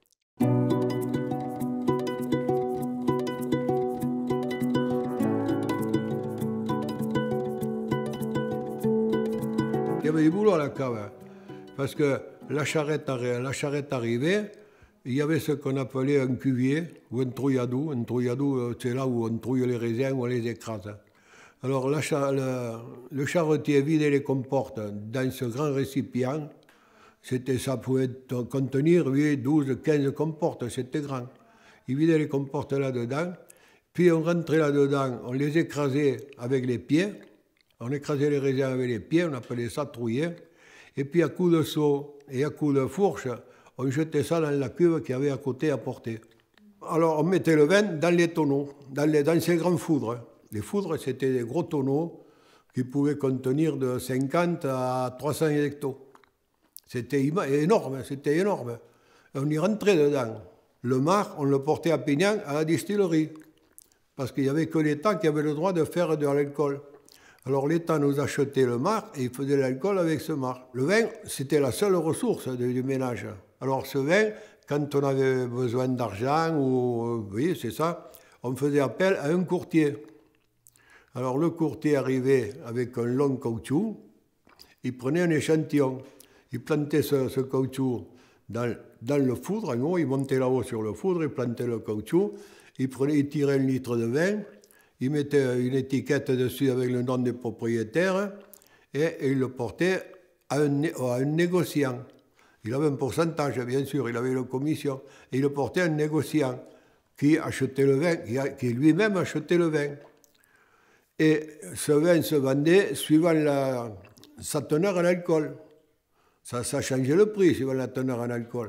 [SPEAKER 1] Il y avait du boulot à la cave, parce que la charrette, la charrette arrivait, il y avait ce qu'on appelait un cuvier ou un trouilladou. Un trouilladou, c'est là où on trouille les raisins ou on les écrase. Alors la, le, le charretier vidait les comportes dans ce grand récipient. C'était, ça pouvait contenir huit, douze, quinze comportes, c'était grand. Il vidait les comportes là-dedans, puis on rentrait là-dedans, on les écrasait avec les pieds, on écrasait les raisins avec les pieds, on appelait ça trouiller, et puis à coups de seau et à coups de fourche, on jetait ça dans la cuve qu'il y avait à côté à porter. Alors on mettait le vin dans les tonneaux, dans, les, dans ces grands foudres. Les foudres, c'était des gros tonneaux qui pouvaient contenir de cinquante à trois cents hectos. C'était énorme, c'était énorme. On y rentrait dedans. Le marc, on le portait à Pignan, à la distillerie, parce qu'il n'y avait que l'État qui avait le droit de faire de l'alcool. Alors l'État nous achetait le marc et il faisait l'alcool avec ce marc. Le vin, c'était la seule ressource du ménage. Alors ce vin, quand on avait besoin d'argent, ou oui, c'est ça, on faisait appel à un courtier. Alors le courtier arrivait avec un long caoutchouc, il prenait un échantillon, il plantait ce, ce caoutchouc dans, dans le foudre, en haut, il montait là-haut sur le foudre, il plantait le caoutchouc, il, prenait, il tirait un litre de vin, il mettait une étiquette dessus avec le nom des propriétaires et, et il le portait à un, à un négociant. Il avait un pourcentage, bien sûr, il avait une commission, et il le portait à un négociant qui achetait le vin, qui, qui lui-même achetait le vin. Et ce vin se vendait suivant la, sa teneur en alcool. Ça, ça changeait le prix suivant la teneur en alcool.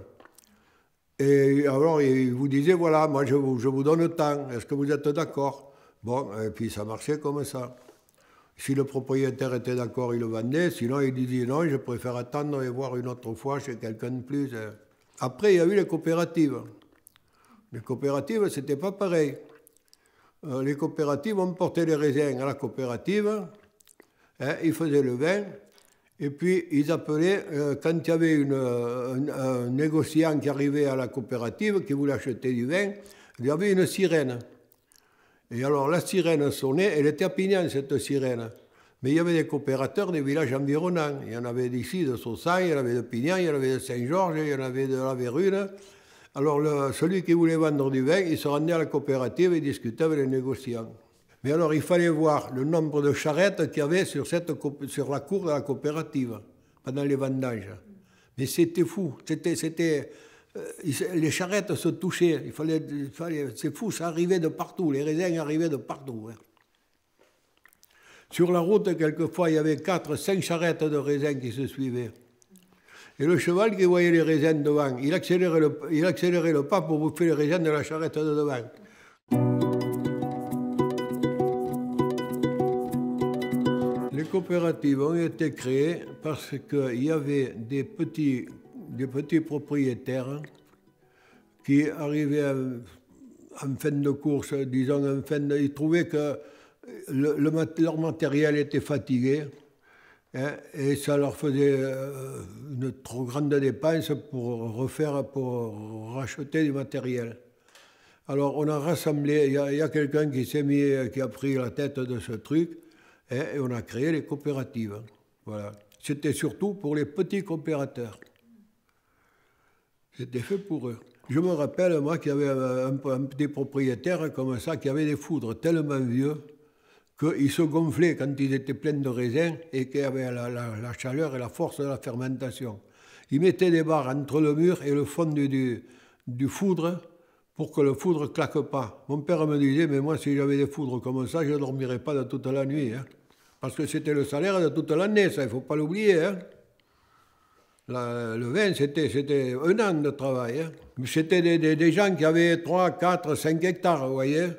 [SPEAKER 1] Et alors, il vous disait, voilà, moi je vous, je vous donne tant, est-ce que vous êtes d'accord? Bon, et puis ça marchait comme ça. Si le propriétaire était d'accord, il le vendait, sinon il disait non, je préfère attendre et voir une autre fois chez quelqu'un de plus. Après, il y a eu les coopératives. Les coopératives, c'était pas pareil. Les coopératives, on portait les raisins à la coopérative, hein, ils faisaient le vin, et puis ils appelaient, euh, quand il y avait une, un, un négociant qui arrivait à la coopérative, qui voulait acheter du vin, il y avait une sirène. Et alors la sirène sonnait, elle était à Pignan, cette sirène. Mais il y avait des coopérateurs des villages environnants. Il y en avait d'ici, de Saussan, il y en avait de Pignan, il y en avait de Saint-Georges, il y en avait de la Vérune. Alors, le, celui qui voulait vendre du vin, il se rendait à la coopérative et discutait avec les négociants. Mais alors, il fallait voir le nombre de charrettes qu'il y avait sur, cette, sur la cour de la coopérative pendant les vendanges. Mais c'était fou. C'était, c'était, euh, les charrettes se touchaient. Il fallait, il fallait, c'est fou, ça arrivait de partout. Les raisins arrivaient de partout. Hein. Sur la route, quelquefois, il y avait quatre, cinq charrettes de raisins qui se suivaient. Et le cheval qui voyait les raisins devant, il accélérait le, il accélérait le pas pour bouffer les raisins de la charrette de devant. Les coopératives ont été créées parce qu'il y avait des petits, des petits propriétaires qui arrivaient en fin de course, disons en fin de... Ils trouvaient que le, le, leur matériel était fatigué. Hein, et ça leur faisait euh, une trop grande dépense pour refaire, pour racheter du matériel. Alors on a rassemblé, il y a, a quelqu'un qui s'est mis, qui a pris la tête de ce truc, hein, et on a créé les coopératives. Voilà. C'était surtout pour les petits coopérateurs. C'était fait pour eux. Je me rappelle, moi, qu'il y avait un, un, un petit propriétaire comme ça, qui avait des foudres tellement vieux, qu'ils se gonflaient quand ils étaient pleins de raisins et qu'il y avait la, la, la chaleur et la force de la fermentation. Ils mettaient des barres entre le mur et le fond du, du, du foudre pour que le foudre ne claque pas. Mon père me disait, mais moi, si j'avais des foudres comme ça, je ne dormirais pas de toute la nuit. Hein. Parce que c'était le salaire de toute l'année, ça, il ne faut pas l'oublier. Hein. Le vin, c'était un an de travail. Hein. C'était des, des, des gens qui avaient trois, quatre, cinq hectares, vous voyez.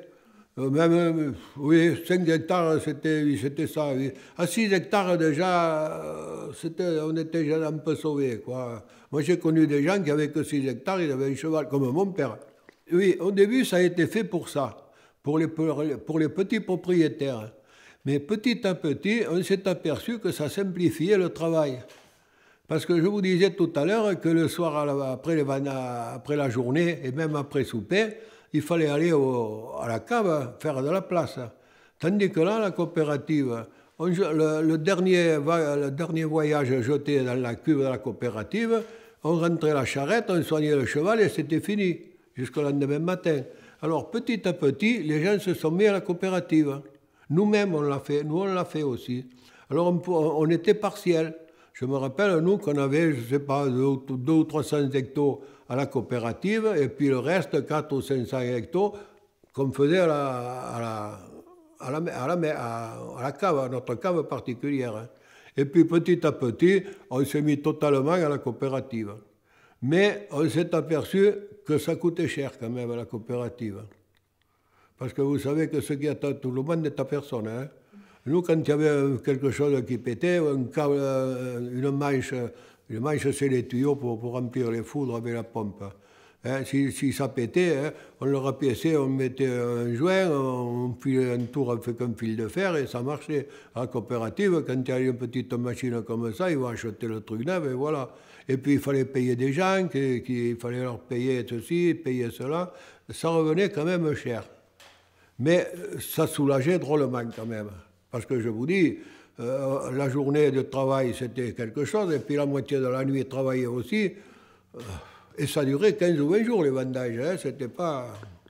[SPEAKER 1] Même, oui, cinq hectares, c'était ça. Oui. À six hectares, déjà, on était déjà un peu sauvés, quoi. Moi, j'ai connu des gens qui avaient que six hectares, ils avaient un cheval, comme mon père. Oui, au début, ça a été fait pour ça, pour les, pour les petits propriétaires. Mais petit à petit, on s'est aperçu que ça simplifiait le travail. Parce que je vous disais tout à l'heure que le soir, après, les, après la journée, et même après souper, il fallait aller au, à la cave faire de la place. Tandis que là, la coopérative, on, le, le, dernier, le dernier voyage jeté dans la cuve de la coopérative, on rentrait la charrette, on soignait le cheval et c'était fini, jusqu'au lendemain matin. Alors petit à petit, les gens se sont mis à la coopérative. Nous-mêmes, on l'a fait, nous on l'a fait aussi. Alors on, on était partiel. Je me rappelle, nous, qu'on avait, je ne sais pas, deux, deux ou trois cents hectares à la coopérative, et puis le reste, quatre ou cinq cents hectares, qu'on faisait à la, à, la, à, la, à, la, à, à la cave, à notre cave particulière. Et puis petit à petit, on s'est mis totalement à la coopérative. Mais on s'est aperçu que ça coûtait cher quand même à la coopérative. Parce que vous savez que ce qui est à tout le monde est à personne. Hein. Nous, quand il y avait quelque chose qui pétait, un câble, une manche, une manche c'est les tuyaux pour, pour remplir les foudres avec la pompe. Hein, si, si ça pétait, hein, on le rapiéçait, on mettait un joint, on filait un tour avec un fil de fer et ça marchait. À la coopérative, quand il y a une petite machine comme ça, ils vont acheter le truc neuf et voilà. Et puis il fallait payer des gens, qui, qui, il fallait leur payer ceci, payer cela. Ça revenait quand même cher. Mais ça soulageait drôlement quand même. Parce que je vous dis, euh, la journée de travail, c'était quelque chose, et puis la moitié de la nuit, travailler aussi. Euh, et ça durait quinze ou vingt jours, les vendages. Hein, c'était pas...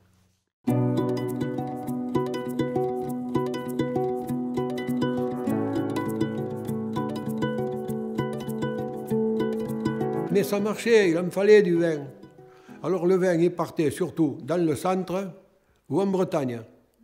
[SPEAKER 1] Mais ça marchait, il en fallait du vin. Alors le vin, il partait surtout dans le centre ou en Bretagne.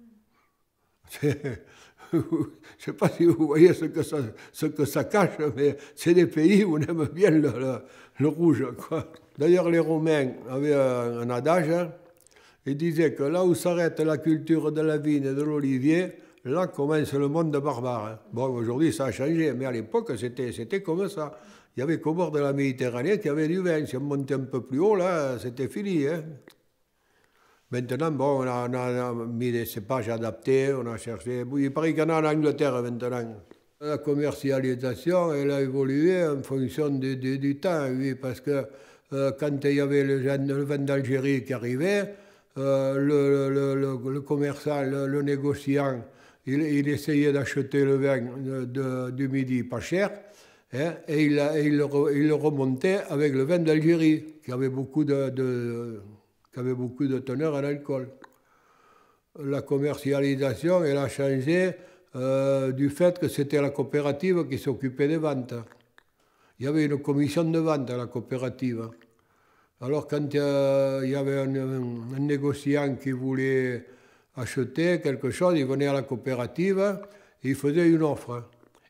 [SPEAKER 1] Je ne sais pas si vous voyez ce que ça, ce que ça cache, mais c'est des pays où on aime bien le, le, le rouge. D'ailleurs, les Romains avaient un, un adage, hein, ils disaient que là où s'arrête la culture de la vigne et de l'olivier, là commence le monde barbare. Hein. Bon, aujourd'hui, ça a changé, mais à l'époque, c'était comme ça. Il y avait qu'au bord de la Méditerranée qu'il y avait du vin. Si on montait un peu plus haut, là, c'était fini. Hein. Maintenant, bon, on a, on a mis des cépages adaptés, on a cherché... Il paraît qu'il y en a en Angleterre maintenant. La commercialisation, elle a évolué en fonction du, du, du temps, oui, parce que euh, quand il y avait le, le vin d'Algérie qui arrivait, euh, le, le, le, le commerçant, le, le négociant, il, il essayait d'acheter le vin de, de, du Midi pas cher, hein, et, il, et il, il le remontait avec le vin d'Algérie, qui avait beaucoup de... de qui avait beaucoup de teneur en alcool. La commercialisation, elle a changé euh, du fait que c'était la coopérative qui s'occupait des ventes. Il y avait une commission de vente à la coopérative. Alors quand euh, il y avait un, un, un négociant qui voulait acheter quelque chose, il venait à la coopérative et il faisait une offre.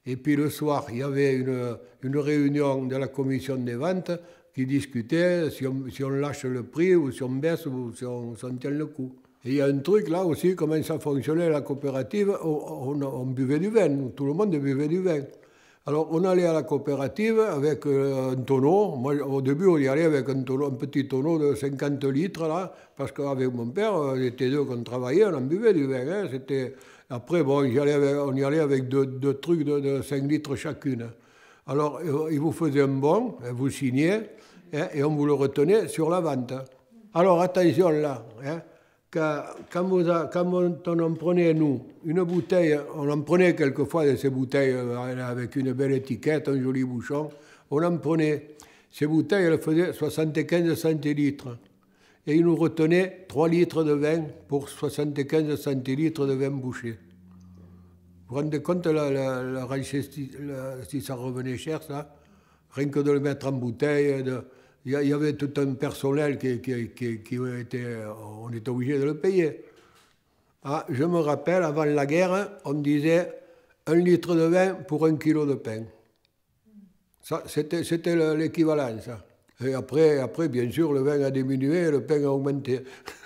[SPEAKER 1] Et puis le soir, il y avait une, une réunion de la commission des ventes qui discutait si on, si on lâche le prix ou si on baisse ou si on, si on tient le coup. Et il y a un truc là aussi, comment ça fonctionnait la coopérative, on, on, on buvait du vin, tout le monde buvait du vin. Alors on allait à la coopérative avec un tonneau. Moi au début on y allait avec un, tonneau, un petit tonneau de cinquante litres là, parce qu'avec mon père, on était deux qu'on travaillait, on en buvait du vin. Hein, c'était... Après bon, y allait avec, on y allait avec deux, deux trucs de, de cinq litres chacune. Alors il vous faisait un bon, vous signiez, hein, et on vous le retenait sur la vente. Alors attention là, hein, quand, vous a, quand on en prenait, nous, une bouteille, on en prenait quelquefois de ces bouteilles avec une belle étiquette, un joli bouchon, on en prenait. Ces bouteilles, elles faisaient soixante-quinze centilitres. Et ils nous retenaient trois litres de vin pour soixante-quinze centilitres de vin bouché. Vous vous rendez compte, la, la, la, la, si ça revenait cher, ça? Rien que de le mettre en bouteille, de... Il y avait tout un personnel qui, qui, qui, qui était, on était obligé de le payer. Ah, je me rappelle, avant la guerre, on disait un litre de vin pour un kilo de pain. Ça, c'était, c'était l'équivalent, ça. Et après, après, bien sûr, le vin a diminué et le pain a augmenté.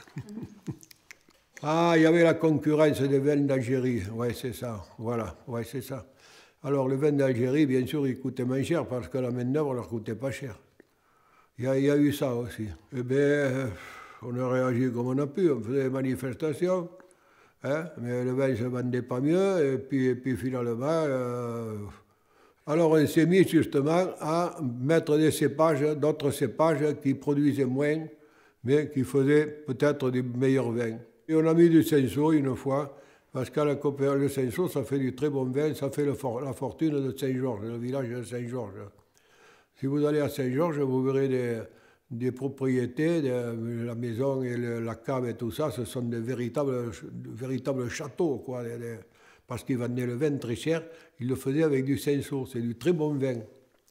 [SPEAKER 1] Ah, il y avait la concurrence des vins d'Algérie. Ouais, c'est ça. Voilà, ouais, c'est ça. Alors, le vin d'Algérie, bien sûr, il coûtait moins cher parce que la main-d'œuvre ne leur coûtait pas cher. Il y, a, il y a eu ça aussi. Eh bien, on a réagi comme on a pu, on faisait des manifestations, hein, mais le vin ne se vendait pas mieux, et puis, et puis finalement, euh, alors on s'est mis justement à mettre des cépages, d'autres cépages qui produisaient moins, mais qui faisaient peut-être des meilleurs vins. Et on a mis du Cinsault une fois, parce qu'à la coopérative, le Cinsault, ça fait du très bon vin, ça fait le for, la fortune de Saint-Georges, le village de Saint-Georges. Si vous allez à Saint-Georges, vous verrez des, des propriétés, de, la maison et le, la cave et tout ça, ce sont des véritables, de véritables châteaux, quoi, des, des, parce qu'ils vendaient le vin très cher, ils le faisaient avec du Cinsault, c'est du très bon vin.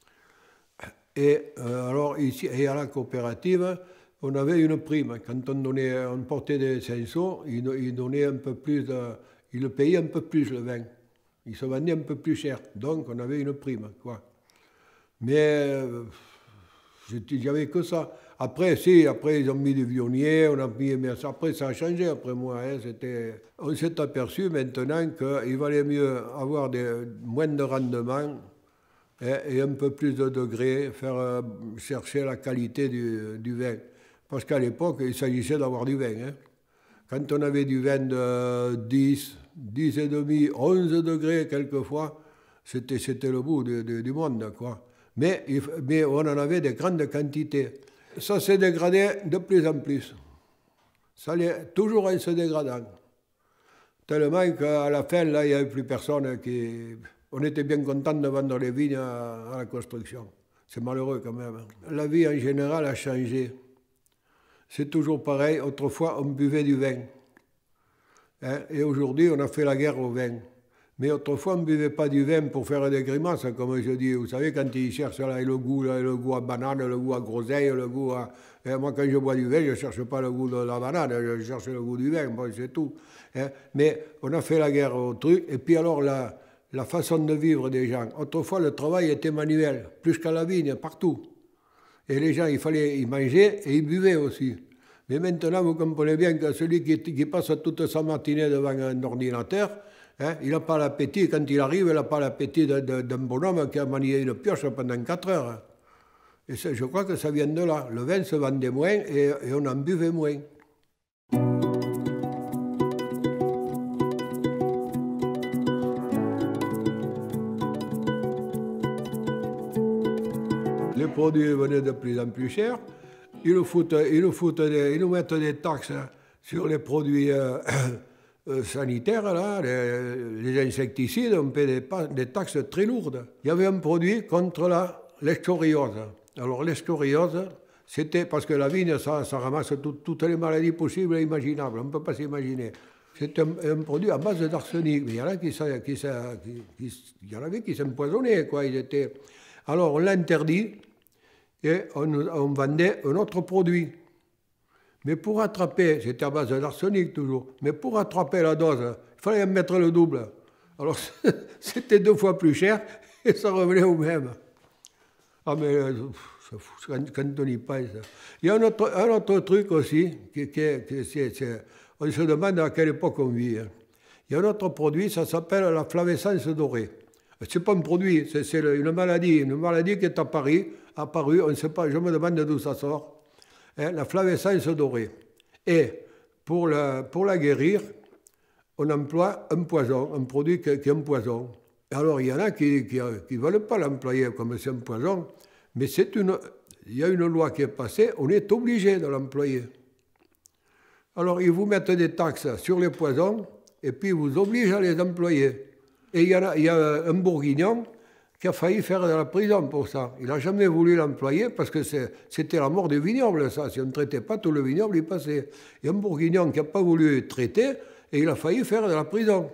[SPEAKER 1] Et euh, alors ici, et à la coopérative, on avait une prime. Quand on, donnait, on portait des Cinsault, ils, ils donnaient un peu plus, de, ils le payaient un peu plus le vin. Ils se vendaient un peu plus cher, donc on avait une prime, quoi. Mais euh, il n'y avait que ça. Après, si, après ils ont mis des vionniers, on a mis, mais après ça a changé après moi. Hein, c'était, on s'est aperçu maintenant qu'il valait mieux avoir des, moins de rendement hein, et un peu plus de degrés, faire euh, chercher la qualité du, du vin. Parce qu'à l'époque, il s'agissait d'avoir du vin. Hein. Quand on avait du vin de dix, dix et demi, onze degrés quelquefois, c'était, c'était le bout de, de, du monde, quoi. Mais, mais on en avait de grandes quantités. Ça s'est dégradé de plus en plus. Ça allait toujours en se dégradant. Tellement qu'à la fin, là, il n'y avait plus personne qui... On était bien content de vendre les vignes à, à la construction. C'est malheureux quand même. La vie en général a changé. C'est toujours pareil. Autrefois, on buvait du vin. Hein? Et aujourd'hui, on a fait la guerre au vin. Mais autrefois, on ne buvait pas du vin pour faire des grimaces, comme je dis. Vous savez, quand ils cherchent là, le goût, là, le goût à banane, le goût à groseille, le goût à... Et moi, quand je bois du vin, je ne cherche pas le goût de la banane, je cherche le goût du vin, bon, c'est tout. Hein? Mais on a fait la guerre au truc. Et puis alors, la, la façon de vivre des gens. Autrefois, le travail était manuel, plus qu'à la vigne, partout. Et les gens, il fallait y manger et ils buvaient aussi. Mais maintenant, vous comprenez bien que celui qui, qui passe toute sa matinée devant un ordinateur, hein, il n'a pas l'appétit, quand il arrive, il n'a pas l'appétit d'un bonhomme qui a manié une pioche pendant quatre heures. Et je crois que ça vient de là. Le vin se vendait moins et, et on en buvait moins. Les produits venaient de plus en plus chers. Ils nous, foutent, ils nous, foutent des, ils nous mettent des taxes sur les produits euh, euh, sanitaires, là, les, les insecticides, on paie des, des taxes très lourdes. Il y avait un produit contre la l'escoriose. Alors l'escoriose, c'était parce que la vigne, ça, ça ramasse tout, toutes les maladies possibles et imaginables, on ne peut pas s'imaginer. C'est un, un produit à base d'arsenic, mais il y en a qui, qui, qui, qui, il y en avait qui s'empoisonnaient, quoi. Ils étaient... Alors on l'a interdit. Et on, on vendait un autre produit. Mais pour attraper, c'était à base d'arsenic toujours, mais pour attraper la dose, il fallait mettre le double. Alors c'était deux fois plus cher et ça revenait au même. Ah mais quand, quand on y pense. Il y a un autre, un autre truc aussi, qui, qui, qui c'est, c'est, on se demande à quelle époque on vit. Hein. Il y a un autre produit, ça s'appelle la flavescence dorée. C'est pas un produit, c'est, c'est une maladie, une maladie qui est apparue, apparue, on ne sait pas, je me demande d'où ça sort. Hein, la flavescence dorée. Et pour la, pour la guérir, on emploie un poison, un produit qui, qui est un poison. Alors, il y en a qui ne veulent pas l'employer comme c'est un poison, mais c'est une, il y a une loi qui est passée, on est obligé de l'employer. Alors, ils vous mettent des taxes sur les poisons, et puis ils vous obligent à les employer. Et il y, a, il y a un Bourguignon qui a failli faire de la prison pour ça. Il n'a jamais voulu l'employer parce que c'était la mort du vignoble, ça. Si on ne traitait pas, tout le vignoble y passait. Il y a un Bourguignon qui n'a pas voulu traiter, et il a failli faire de la prison.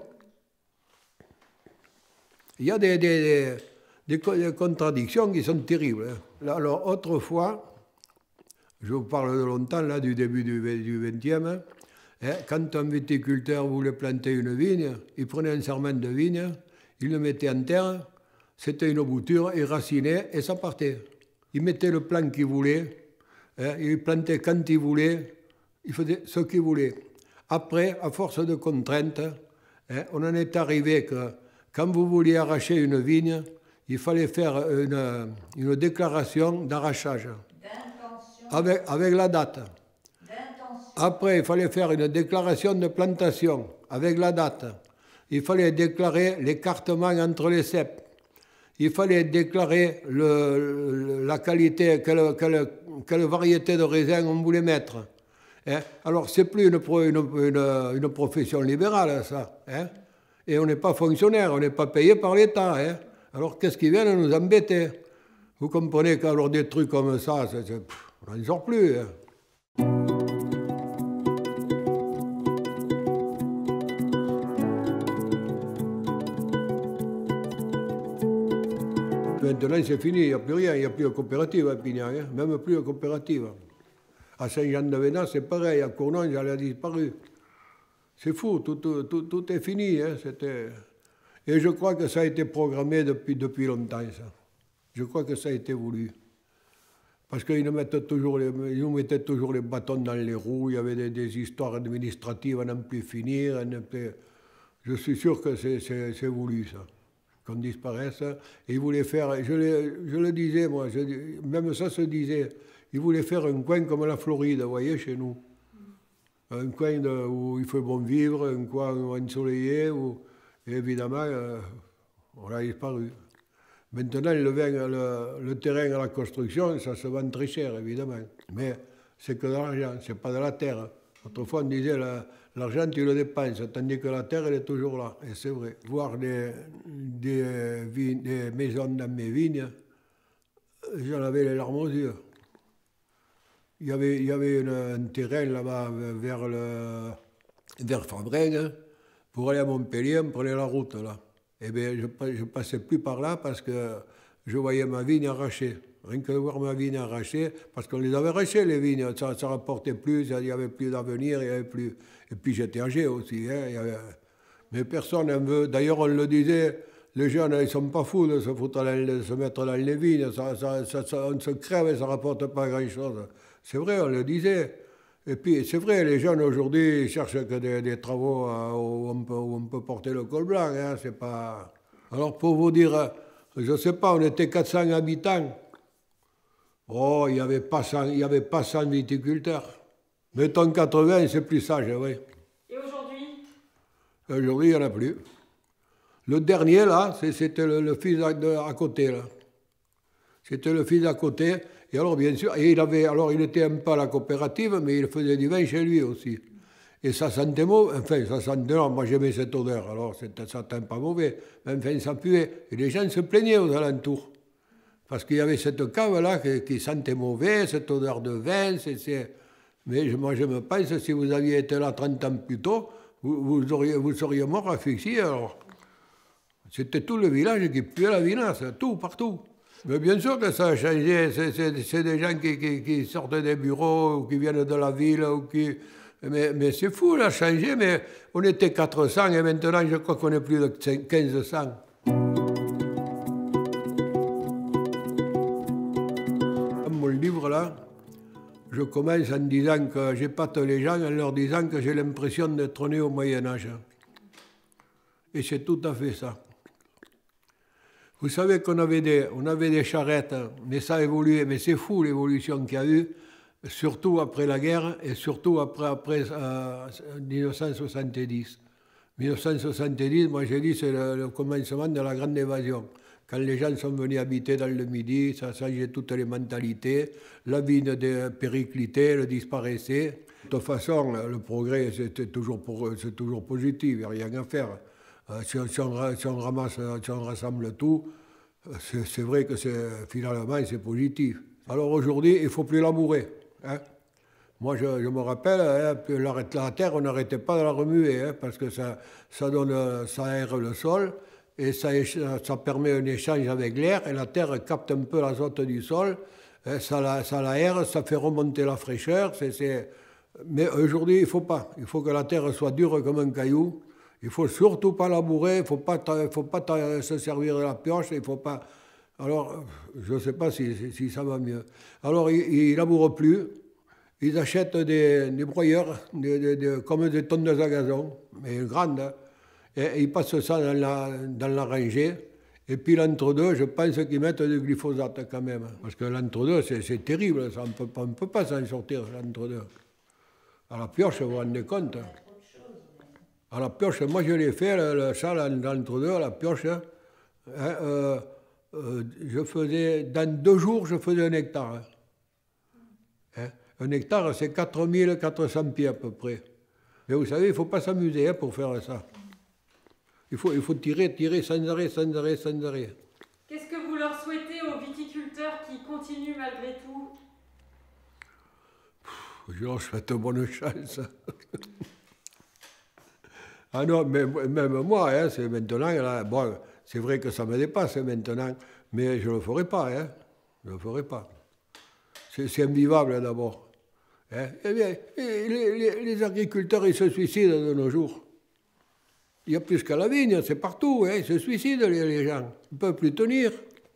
[SPEAKER 1] Il y a des, des, des, des contradictions qui sont terribles. Hein. Alors, autrefois, je vous parle de longtemps, là, du début du vingtième, hein, quand un viticulteur voulait planter une vigne, il prenait un sarment de vigne, il le mettait en terre, c'était une bouture, il racinait et ça partait. Il mettait le plan qu'il voulait, hein, il plantait quand il voulait, il faisait ce qu'il voulait. Après, à force de contraintes, hein, on en est arrivé que quand vous vouliez arracher une vigne, il fallait faire une, une déclaration d'arrachage. Avec, avec la date. Après, il fallait faire une déclaration de plantation avec la date. Il fallait déclarer l'écartement entre les ceps. Il fallait déclarer le, la qualité, quelle, quelle, quelle variété de raisin on voulait mettre. Hein? Alors, ce n'est plus une, une, une, une profession libérale, ça. Hein? Et on n'est pas fonctionnaire, on n'est pas payé par l'État. Hein? Alors, qu'est-ce qui vient nous embêter? Vous comprenez qu'alors des trucs comme ça, c'est, c'est, pff, on n'en sort plus. Hein? Maintenant, c'est fini, il n'y a plus rien, il n'y a plus de coopérative à Pignac, hein? Même plus de coopérative. À Saint-Jean-de-Vénas, c'est pareil, à Cournon, elle a disparu. C'est fou, tout, tout, tout, tout est fini. Hein? C'était... Et je crois que ça a été programmé depuis, depuis longtemps, ça. Je crois que ça a été voulu. Parce qu'ils nous mettaient toujours les, ils nous mettaient toujours les bâtons dans les roues, il y avait des, des histoires administratives à n'en plus finir. À n'en plus... Je suis sûr que c'est, c'est, c'est voulu, ça. Qu'on disparaisse. Et ils voulaient faire, je, les, je le disais, moi, je, même ça se disait, ils voulaient faire un coin comme la Floride, vous voyez, chez nous. Un coin de, où il fait bon vivre, un coin ensoleillé, où, et évidemment, euh, on a disparu. Maintenant, le, vin, le, le terrain à la construction, ça se vend très cher, évidemment. Mais c'est que de l'argent, c'est pas de la terre. Autrefois, on disait, la, l'argent, tu le dépenses, tandis que la terre, elle est toujours là. Et c'est vrai. Voir des, des, vignes, des maisons dans mes vignes, j'en avais les larmes aux yeux. Il y avait, il y avait une, un terrain là-bas vers, le, vers Fabrennes. Pour aller à Montpellier, on prenait la route là. Eh bien, je ne passais plus par là parce que je voyais ma vigne arrachée. Rien que de voir ma vigne arrachée, parce qu'on les avait arrachées, les vignes, ça ne rapportait plus, il n'y avait plus d'avenir, il n'y avait plus... Et puis j'étais âgé aussi, hein, il y avait... mais personne ne veut... D'ailleurs, on le disait, les jeunes, ils ne sont pas fous de se, foutre dans, de se mettre dans les vignes, ça, ça, ça, ça, on se crève et ça ne rapporte pas grand-chose. C'est vrai, on le disait. Et puis, c'est vrai, les jeunes aujourd'hui, ils cherchent que des, des travaux où on, peut, où on peut porter le col blanc, hein, c'est pas... Alors, pour vous dire, je ne sais pas, on était quatre cents habitants. Oh, il n'y avait pas cent viticulteurs. Mettons quatre-vingts, c'est plus sage, oui.
[SPEAKER 2] Et aujourd'hui?
[SPEAKER 1] Aujourd'hui, il n'y en a plus. Le dernier, là, c'était le, le fils à, de, à côté, là. C'était le fils à côté. Et alors, bien sûr, et il avait, alors il était un peu à la coopérative, mais il faisait du vin chez lui aussi. Et ça sentait mauvais, enfin, ça sentait, non, moi j'aimais cette odeur, alors ça sentait pas mauvais, mais enfin, ça puait. Et les gens se plaignaient aux alentours. Parce qu'il y avait cette cave-là qui, qui sentait mauvais, cette odeur de vin. C'est, c'est... Mais moi, je me pense, si vous aviez été là trente ans plus tôt, vous, vous, auriez, vous seriez mort asphyxié. Alors, c'était tout le village qui puait la vinasse, tout, partout. Mais bien sûr que ça a changé. C'est, c'est, c'est des gens qui, qui, qui sortent des bureaux, ou qui viennent de la ville, ou qui... Mais, mais c'est fou, là, changé, mais on était quatre cents et maintenant, je crois qu'on est plus de quinze cents. Dans mon livre, là, je commence en disant que j'épate les gens, en leur disant que j'ai l'impression d'être né au Moyen-Âge. Et c'est tout à fait ça. Vous savez qu'on avait des, on avait des charrettes, mais ça a évolué. Mais c'est fou l'évolution qu'il y a eu, surtout après la guerre et surtout après, après euh, mille neuf cent soixante-dix. mille neuf cent soixante-dix, moi j'ai dit, c'est le, le commencement de la grande évasion. Quand les gens sont venus habiter dans le Midi, ça changeait toutes les mentalités. La vie de périclitait, elle disparaissait. De toute façon, le progrès, c'est toujours, c'est toujours positif, il n'y a rien à faire. Euh, si, on, si, on, si, on ramasse, si on rassemble tout, c'est vrai que finalement c'est positif. Alors aujourd'hui, il ne faut plus labourer. Hein. Moi, je, je me rappelle, hein, la, la terre, on n'arrêtait pas de la remuer, hein, parce que ça, ça, donne, ça aère le sol, et ça, ça permet un échange avec l'air, et la terre capte un peu l'azote du sol, hein, ça, la, ça l'aère, ça fait remonter la fraîcheur. C'est, c'est... Mais aujourd'hui, il ne faut pas. Il faut que la terre soit dure comme un caillou. Il ne faut surtout pas labourer, il ne faut pas, faut pas se servir de la pioche, il faut pas... Alors, je ne sais pas si, si, si ça va mieux. Alors, ils ne labourent plus, ils achètent des, des broyeurs, des, des, des, comme des tondeuses à gazon, mais grandes, hein, et, et ils passent ça dans la, dans la rangée, et puis l'entre-deux, je pense qu'ils mettent du glyphosate quand même, parce que l'entre-deux, c'est terrible, ça, on ne peut pas s'en sortir, l'entre-deux. À la pioche, vous vous rendez compte, hein. À la pioche, moi je l'ai fait, le, le ça, l'entre-deux, à la pioche, hein, euh, euh, je faisais, dans deux jours, je faisais un hectare. Hein. Un hectare, c'est quatre mille quatre cents pieds à peu près. Mais vous savez, il ne faut pas s'amuser hein, pour faire ça. Il faut, il faut tirer, tirer sans arrêt, sans arrêt, sans arrêt.
[SPEAKER 2] Qu'est-ce que vous leur souhaitez aux viticulteurs qui continuent malgré tout?
[SPEAKER 1] Je leur souhaite bonne chance. Ah non, mais même moi, hein, c'est maintenant, là, bon, c'est vrai que ça me dépasse maintenant, mais je ne le ferai pas, hein, je ne le ferai pas. C'est invivable d'abord. Hein. Eh bien, les, les, les agriculteurs, ils se suicident de nos jours. Il n'y a plus qu'à la vigne, c'est partout, hein, ils se suicident les, les gens, ils ne peuvent plus tenir.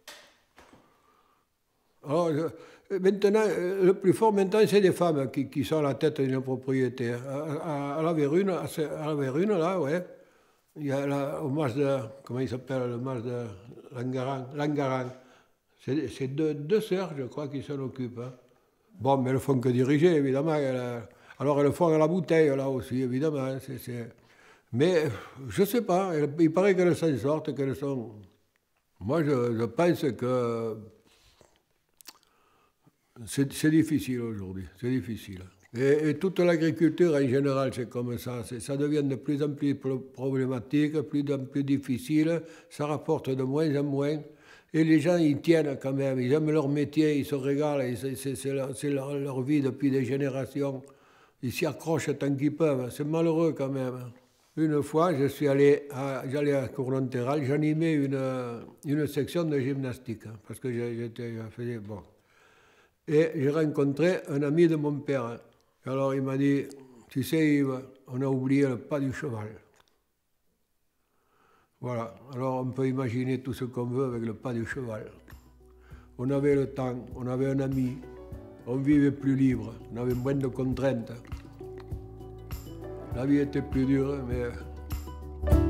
[SPEAKER 1] Alors, je, maintenant, le plus fort maintenant, c'est des femmes qui, qui sont à la tête d'une propriété. À, à, à la Vérune, à, à la Vérune, là, ouais, il y a la, au mas de, comment il s'appelle, le mas de Langaran, Langaran. C'est deux, deux sœurs, je crois, qui s'en occupent. Hein. Bon, mais elles ne font que diriger, évidemment. Elles, alors, elles le font à la bouteille, là aussi, évidemment. C est, c est... Mais, je ne sais pas, il paraît qu'elles s'en sortent, qu'elles sont... Moi, je, je pense que... C'est difficile aujourd'hui, c'est difficile. Et, et toute l'agriculture en général, c'est comme ça. Ça devient de plus en plus problématique, de plus en plus difficile, ça rapporte de moins en moins. Et les gens, ils tiennent quand même, ils aiment leur métier, ils se régalent, c'est leur, leur, leur vie depuis des générations. Ils s'y accrochent tant qu'ils peuvent, c'est malheureux quand même. Une fois, je suis allé à, j'allais à Cournonterral, j'animais une, une section de gymnastique, parce que j'étais, je faisais, bon. Et j'ai rencontré un ami de mon père. Alors il m'a dit, tu sais Yves, on a oublié le pas du cheval. Voilà, alors on peut imaginer tout ce qu'on veut avec le pas du cheval. On avait le temps, on avait un ami, on vivait plus libre, on avait moins de contraintes. La vie était plus dure, mais...